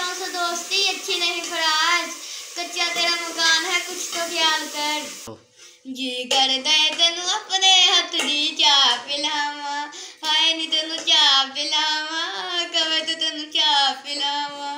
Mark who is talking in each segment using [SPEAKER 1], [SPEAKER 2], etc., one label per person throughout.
[SPEAKER 1] बारिशों से दोस्ती अच्छी नहीं फराज, कच्चा तेरा मकान है कुछ तो ख्याल कर। जी कर दे तेनू अपने हथ दी चाह पिलावा, हाय नी तेनू चाह पिलावा, कवे तो तेनू चाह पिलावा।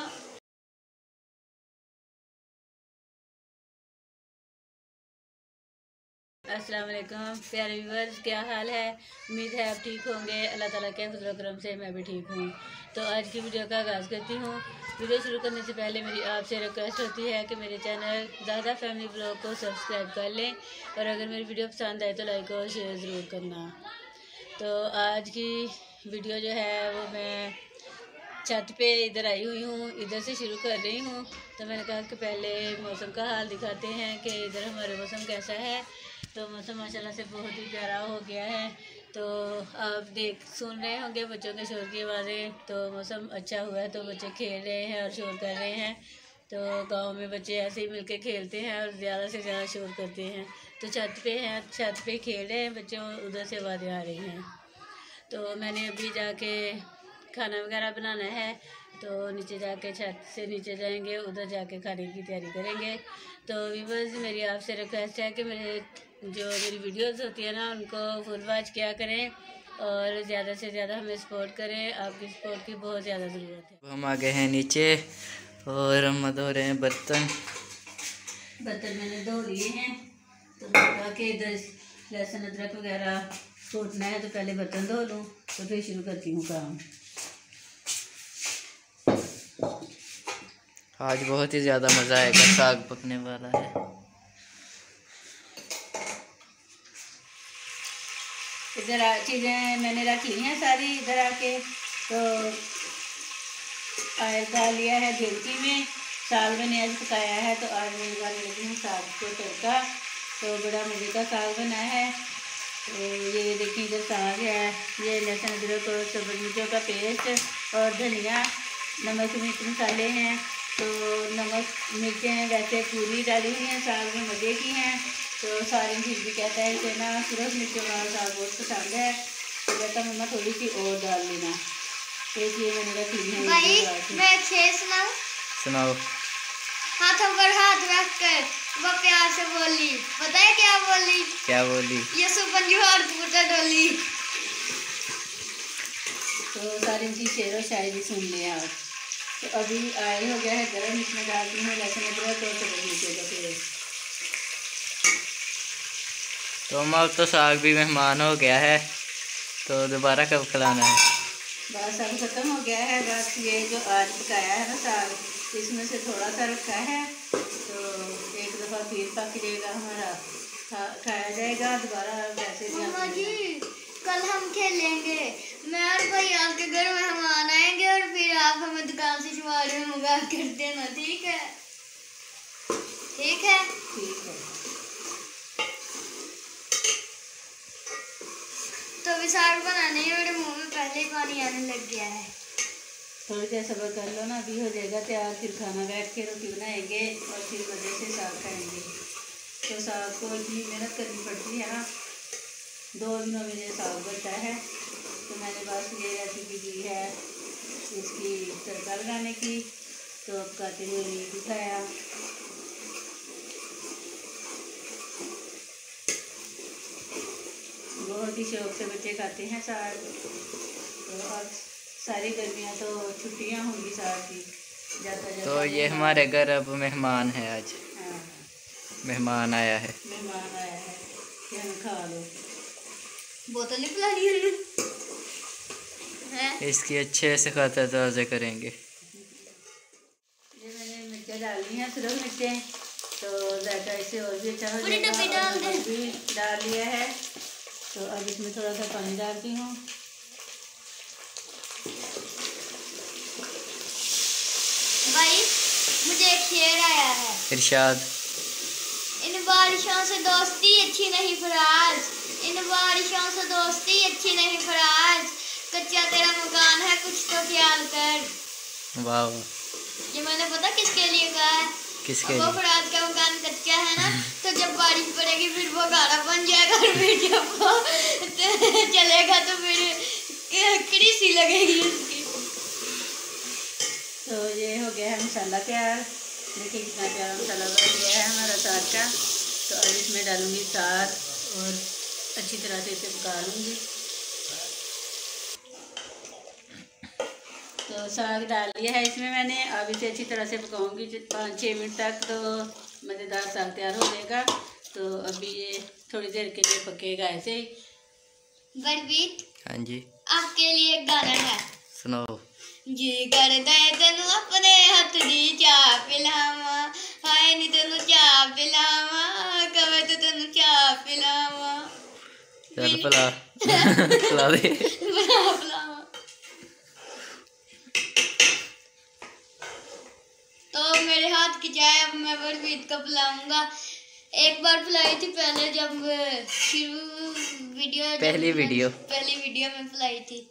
[SPEAKER 2] अस्सलाम वालेकुम प्यारे व्यूअर्स, क्या हाल है। उम्मीद है आप ठीक होंगे। अल्लाह ताला के फजल करम से मैं भी ठीक हूँ। तो आज की वीडियो का आगाज़ करती हूँ। वीडियो शुरू करने से पहले मेरी आपसे रिक्वेस्ट होती है कि मेरे चैनल ज़्यादा फैमिली ब्लॉग को सब्सक्राइब कर लें और अगर मेरी वीडियो पसंद आए तो लाइक और शेयर ज़रूर करना। तो आज की वीडियो जो है वो मैं छत पे इधर आई हुई हूँ, इधर से शुरू कर रही हूँ। तो मैंने कहा कि पहले मौसम का हाल दिखाते हैं कि इधर हमारे मौसम कैसा है। तो मौसम माशाल्लाह से बहुत ही प्यारा हो गया है। तो आप सुन रहे होंगे बच्चों के शोर की आवाज़ें। तो मौसम अच्छा हुआ है तो बच्चे खेल रहे हैं और शोर कर रहे हैं। तो गांव में बच्चे ऐसे ही मिलके खेलते हैं और ज़्यादा से ज़्यादा शोर करते हैं। तो छत पे हैं, छत पे खेल रहे हैं बच्चों, उधर से आवाज़ें आ रही हैं। तो मैंने अभी जाके खाना वगैरह बनाना है, तो नीचे जाके छत से नीचे जाएंगे, उधर जाके खाने की तैयारी करेंगे। तो व्यूअर्स मेरी आपसे रिक्वेस्ट है कि मेरी वीडियोस होती है ना उनको फुल वॉच किया करें और ज़्यादा से ज़्यादा हमें सपोर्ट करें। आपकी सपोर्ट की बहुत ज़्यादा ज़रूरत है।
[SPEAKER 3] हम आ गए हैं नीचे और हम धो रहे हैं बर्तन
[SPEAKER 2] मैंने धो लिए हैं। तो कहा कि इधर लहसुन अदरक वगैरह कूटना है, तो पहले बर्तन धो लूँ तो फिर शुरू करती हूँ काम।
[SPEAKER 3] आज बहुत ही ज़्यादा मज़ा आएगा, साग पकने वाला है।
[SPEAKER 2] इधर चीज़ें मैंने रख ली हैं सारी इधर आके। तो आयल डाल लिया है ढेलकी में, साग मैंने आज पकाया है। तो आज मैं लगाने लगी हूँ साग को तड़का। तो बड़ा मज़े का साग बना है। तो ये देखिए इधर साग है, ये लहसुन अदरक और सब्ज़ मिर्चों का पेस्ट और धनिया, नमक मिर्च मसाले हैं। तो नमक मिर्चें वैसे पूरी डाली हुई हैं, साग में मज़े की हैं। तो सारी चीज़ भी कहता है कि ना सूरज मिर्चों वाला साग बहुत पसंद है, तो कहता मम्मा थोड़ी सी और डाल लेना। तो इसलिए मैंने रख ली है।
[SPEAKER 1] भाई मैं अच्छे
[SPEAKER 3] सुनाओ।
[SPEAKER 1] हाथों पर हाथ रख कर वो प्यार से बोली, पता है क्या बोली?
[SPEAKER 3] क्या बोली?
[SPEAKER 1] ये सुपन जुहार पूछा डोली।
[SPEAKER 2] तो सारी चीज़ शेर और शायरी सुन लिया आप। तो अभी आयल हो गया है गरम, इसमें डालती हूँ लहसुन अदरक और सब्ज़ मिर्चों का पेस्ट।
[SPEAKER 3] तो हमारा तो साग भी मेहमान हो गया है, तो दोबारा कब खिलाना है?
[SPEAKER 2] बस अब ख़त्म हो गया है। बस ये जो आज पकाया है ना साग, इसमें से थोड़ा सा रखा है, तो एक दफ़ा फिर पक जाएगा हमारा, खाया जाएगा दोबारा। वैसे
[SPEAKER 1] मम्मा जी कल हम खेलेंगे, मैं और भाई आपके घर मेहमान आएंगे और फिर आप हमें दुकान से शुमार में मंगा कर देना, ठीक है? ठीक है,
[SPEAKER 2] ठीक है।
[SPEAKER 1] तो अभी साग बनाने ही मेरे मुंह में पहले ही पानी आने लग गया है।
[SPEAKER 2] थोड़ी देर सब्र कर लो ना, अभी हो जाएगा तैयार, फिर खाना बैठ के रोटी बनाएंगे और फिर मज़े से साग खाएंगे। तो साग को इतनी मेहनत करनी पड़ती है ना, 2 दिनों में ये साग बनता है। तो मैंने बस ये रेसिपी दी है इसकी तड़का लगाने की, तो अब खाते हुए नहीं दिखाया। बहुत ही शौक से बच्चे खाते हैं साग। तो अब सारी गर्मियाँ तो छुट्टियाँ होंगी साग की, जाता
[SPEAKER 3] तो ये हमारे घर अब मेहमान है आज।
[SPEAKER 2] हाँ,
[SPEAKER 3] मेहमान आया है।
[SPEAKER 2] मेहमान आया है कि हम खा लो।
[SPEAKER 1] बोतल नहीं पिला ली है?
[SPEAKER 3] इसकी अच्छे से खातर ताज़े करेंगे।
[SPEAKER 2] ये मैंने मिर्चें डाली हैं, सिर्फ मिर्चें, तो ज़्यादा इसे और भी अच्छा हो
[SPEAKER 1] पूरी डब्बी डाल
[SPEAKER 2] जाएगा।
[SPEAKER 1] दे।
[SPEAKER 2] भी डाल लिया है, तो अब इसमें थोड़ा सा पानी डालती हूँ।
[SPEAKER 1] भाई मुझे एक शेर आया है।
[SPEAKER 3] इरशाद।
[SPEAKER 1] इन बारिशों से दोस्ती अच्छी नहीं फराज, इन बारिशों से दोस्ती अच्छी नहीं फराज, कच्चा तेरा मकान है कुछ तो ख्याल कर।
[SPEAKER 3] वाह।
[SPEAKER 1] ये मैंने पता किसके लिए कहा है?
[SPEAKER 3] किसके
[SPEAKER 1] वो
[SPEAKER 3] लिए?
[SPEAKER 1] फराज का मकान कच्चा है ना, तो जब बारिश पड़ेगी फिर वो गाढ़ा बन जाएगा और फिर जब वो चलेगा तो फिर लकड़ी सी लगेगी उसकी।
[SPEAKER 2] तो ये हो गया है मसाला तैयार। देखिए कितना प्यारा मसाला बन गया है हमारा साग का। तो अब इसमें डालूंगी साग और अच्छी तरह से इसे पका लूँगी। तो साग डाल लिया है इसमें मैंने। अब इसे अच्छी तरह से पकाऊंगी 5-6 मिनट तक, तो मज़ेदार साग तैयार हो जाएगा। तो अभी ये थोड़ी देर के लिए पकेगा ऐसे ही।
[SPEAKER 1] गुरप्रीत,
[SPEAKER 3] हाँ जी,
[SPEAKER 1] आपके लिए एक गाना है।
[SPEAKER 3] सुनाओ।
[SPEAKER 1] जी करदा है तेनू अपने हथ दी चाह पिलावा, हाय नी तेनू चाह पिलावा, कवे तो तेनू चाह पिलावा।
[SPEAKER 3] चल पिला पिला दे।
[SPEAKER 1] पिलावा। तो मेरे हाथ की चाय अब मैं गुरप्रीत को पिलाऊंगा। एक बार पिलाई थी पहले, जब पहली वीडियो में पिलाई थी,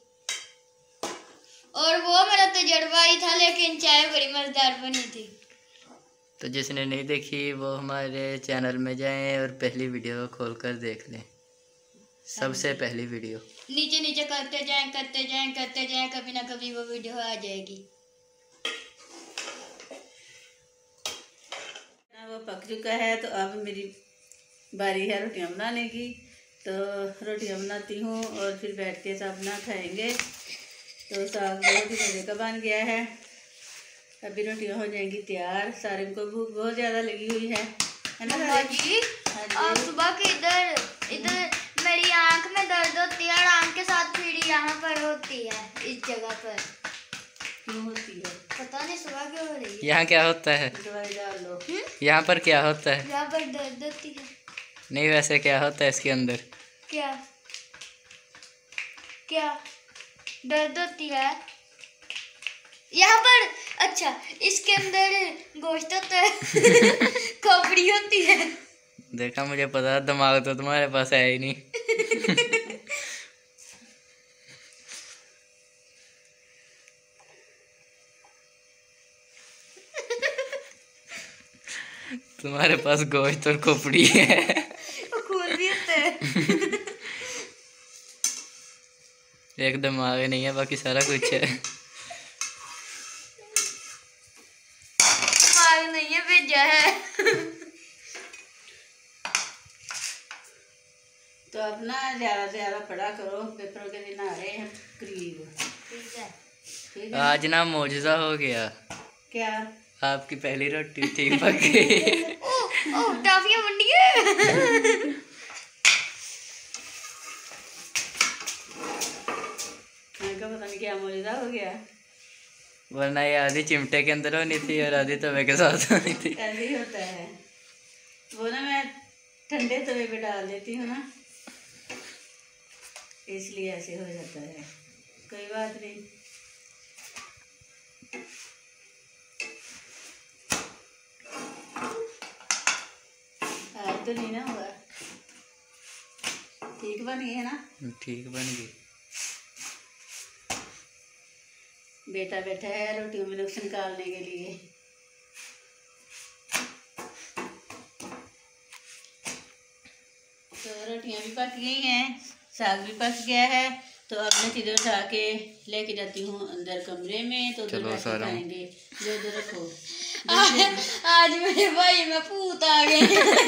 [SPEAKER 1] और वो मेरा तजर्बा ही था, लेकिन चाय बड़ी मजेदार बनी थी।
[SPEAKER 3] तो जिसने नहीं देखी वो हमारे चैनल में जाएं और पहली वीडियो खोल कर देख लें, सबसे पहली वीडियो।
[SPEAKER 1] नीचे नीचे करते जाएं, कभी ना कभी वो वीडियो आ जाएगी।
[SPEAKER 2] वो पक चुका है, तो अब मेरी बारी है रोटियां बनाने की। तो रोटियां बनाती हूँ और फिर बैठ के सब ना खाएंगे। तो साग बहुत ही मज़े का बन गया है। अभी रोटियां हो जाएंगी तैयार। सारे को भूख बहुत ज़्यादा लगी हुई है ना सारे?
[SPEAKER 1] जी, और सुबह के इधर मेरी आंख में दर्द होती है, और आंख के साथ पीड़ी यहाँ पर होती है, इस जगह पर।
[SPEAKER 2] क्यों होती है
[SPEAKER 1] पता नहीं, सुबह क्यों हो रही है।
[SPEAKER 3] यहाँ क्या होता है?
[SPEAKER 2] दवाई डाल लो।
[SPEAKER 3] यहाँ पर क्या होता है?
[SPEAKER 1] यहाँ पर दर्द होती है।
[SPEAKER 3] नहीं, वैसे क्या होता है इसके अंदर?
[SPEAKER 1] क्या क्या दर्द होती है यहाँ पर? अच्छा, इसके अंदर गोश्त होता है। खोपड़ी होती है।
[SPEAKER 3] देखा, मुझे पता है, दिमाग तो तुम्हारे पास है ही नहीं। तुम्हारे पास गोश्त और खोपड़ी है।
[SPEAKER 1] खून भी होता है।
[SPEAKER 3] एक दिमाग नहीं है, बाकी सारा कुछ है।
[SPEAKER 1] दिमाग नहीं है, भेजा है।
[SPEAKER 2] तो अब ना ज़्यादा से ज़्यादा पढ़ा करो, पेपरों के दिन आ रहे हैं करीब।
[SPEAKER 1] ठीक है।
[SPEAKER 2] ठीक है।
[SPEAKER 3] आज ना मौजूदा हो गया।
[SPEAKER 2] क्या?
[SPEAKER 3] आपकी पहली रोटी ठीक पक गई।
[SPEAKER 1] ओह, टाफियां बन गई।
[SPEAKER 2] पता नहीं क्या मौजूदा हो गया।
[SPEAKER 3] वरना ये आधी चिमटे के अंदर होनी थी और आधी तवे के साथ होनी थी।
[SPEAKER 2] ऐसे ही होता है वो ना, मैं ठंडे तवे पे डाल देती हूँ ना, इसलिए ऐसे हो जाता है। कोई बात नहीं। आज तो नहीं ना हुआ। ठीक बन गई है ना?
[SPEAKER 3] ठीक बन गई।
[SPEAKER 2] बेटा बैठा है रोटियों में नुक्स निकालने के लिए। तो रोटियां भी पक गई हैं, साग भी पक गया है। तो अब मैं चीज़ें उठा के लेके जाती हूँ अंदर कमरे में। तो उधर बैठ के खाएंगे। जो उधर रखो।
[SPEAKER 1] आज मेरे भाई में भूत आ गए।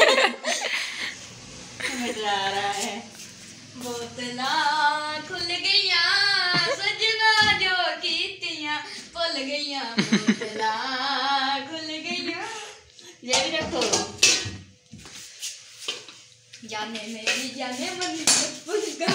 [SPEAKER 2] हमें डरा रहा है।
[SPEAKER 1] बोतला खुल गईया सजना जो कीतियां भुल गईया, बोतला खुल गईया।
[SPEAKER 2] ये भी रखो।
[SPEAKER 1] जाने मेरी जाने मन पुष्का।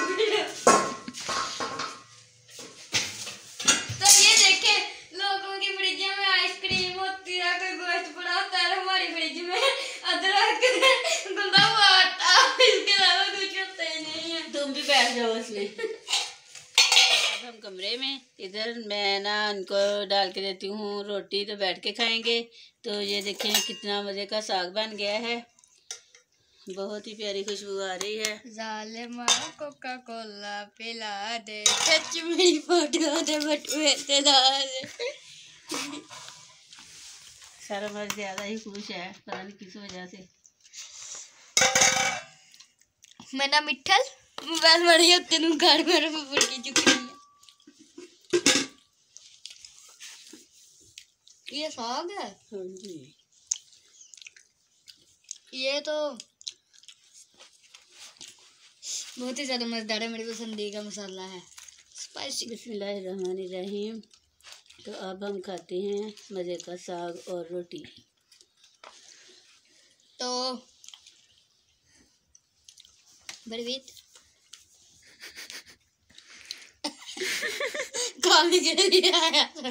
[SPEAKER 1] तो ये देखे, लोगों की फ्रिज में आइसक्रीम होती है, कोई गोश्त पड़ा होता है, हमारी फ्रिज में अदरक गुंदा हुआ आटा, इसके अलावा कुछ होता ही नहीं है।
[SPEAKER 2] तुम भी बैठ जाओ इसमें। अब हम कमरे में, इधर मैं ना उनको डाल के देती हूँ रोटी, तो बैठ के खाएंगे। तो ये देखें कितना मज़े का साग बन गया है। बहुत ही प्यारी खुशबू आ रही है।
[SPEAKER 1] जालिमा कोका कोला पिला दे, सच मेरी फोटो दे बटुए ते ला दे।
[SPEAKER 2] सारा मर्द ज़्यादा ही खुश है, पता नहीं किस वजह से।
[SPEAKER 1] मेरा मिठल मोबाइल बड़ी होते नु घर में फुफड़ की चुकी है। ये साग है।
[SPEAKER 2] हाँ जी।
[SPEAKER 1] ये तो बहुत ही ज्यादा मजेदार है, मेरी पसंदीदा मसाला है, स्पाइसी।
[SPEAKER 2] बिस्मिल्लाहिर्रहमानिर्रहीम। तो अब हम खाते हैं मज़े का साग और रोटी।
[SPEAKER 1] तो बरवीत खाने के लिए आया था।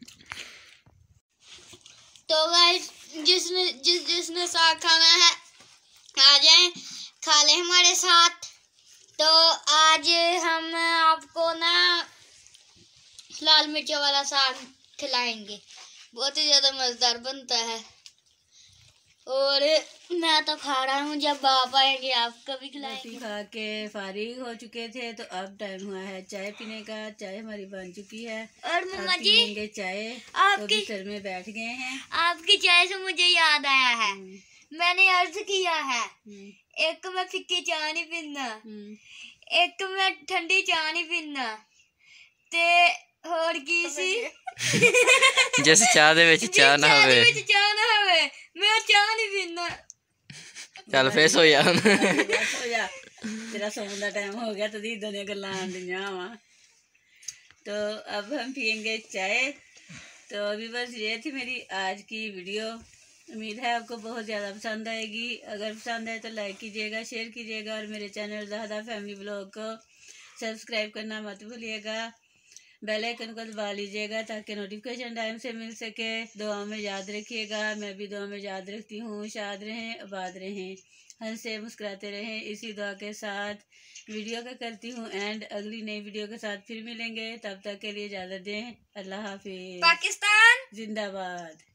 [SPEAKER 1] तो गाइस जिसने साग खाना है आ जाए, खा ले हमारे साथ। तो आज हम आपको ना लाल मिर्चों वाला साग खिलाएंगे, बहुत ही ज़्यादा मज़ेदार बनता है। और मैं तो खा रहा हूँ, जब आप आएंगे आपको भी
[SPEAKER 2] रोटी
[SPEAKER 1] खिलाएंगे।
[SPEAKER 2] खा के फारिग हो चुके थे, तो अब टाइम हुआ है चाय पीने का। चाय हमारी बन चुकी है
[SPEAKER 1] और
[SPEAKER 2] अब
[SPEAKER 1] मम्मा जी,
[SPEAKER 2] पियेंगे चाय। तो
[SPEAKER 1] आपकी
[SPEAKER 2] बिस्तर में बैठ गए हैं।
[SPEAKER 1] आपकी चाय से मुझे याद आया है, मैंने अर्ज किया है, एक मैं फिक्की चाय नहीं पीना, एक मैं ठंडी चाय नहीं पीना, ते होर की सी
[SPEAKER 3] जैसे चाह दे विच चाह ना होवे।
[SPEAKER 1] चाह ना होवे, मैं चाह नहीं पीना।
[SPEAKER 3] चल फिर सो जा।
[SPEAKER 2] बस हो जा, तेरा सोने का टाइम हो गया, तो दीदों ने गल्लां आंदियां वा। तो अब हम पियेंगे चाय। तो अभी बस ये थी मेरी आज की वीडियो। उम्मीद है आपको बहुत ज़्यादा पसंद आएगी। अगर पसंद आए तो लाइक कीजिएगा, शेयर कीजिएगा, और मेरे चैनल ज़्यादा फैमिली ब्लॉग को सब्सक्राइब करना मत भूलिएगा। बेल आइकन को दबा लीजिएगा ताकि नोटिफिकेशन टाइम से मिल सके। दुआ में याद रखिएगा, मैं भी दुआ में याद रखती हूँ। शाद रहें, आबाद रहें, हंसते मुस्कुराते रहें, इसी दुआ के साथ वीडियो का करती हूँ एंड। अगली नई वीडियो के साथ फिर मिलेंगे, तब तक के लिए इजाज़त दें। अल्लाह हाफिज़।
[SPEAKER 1] पाकिस्तान
[SPEAKER 2] जिंदाबाद।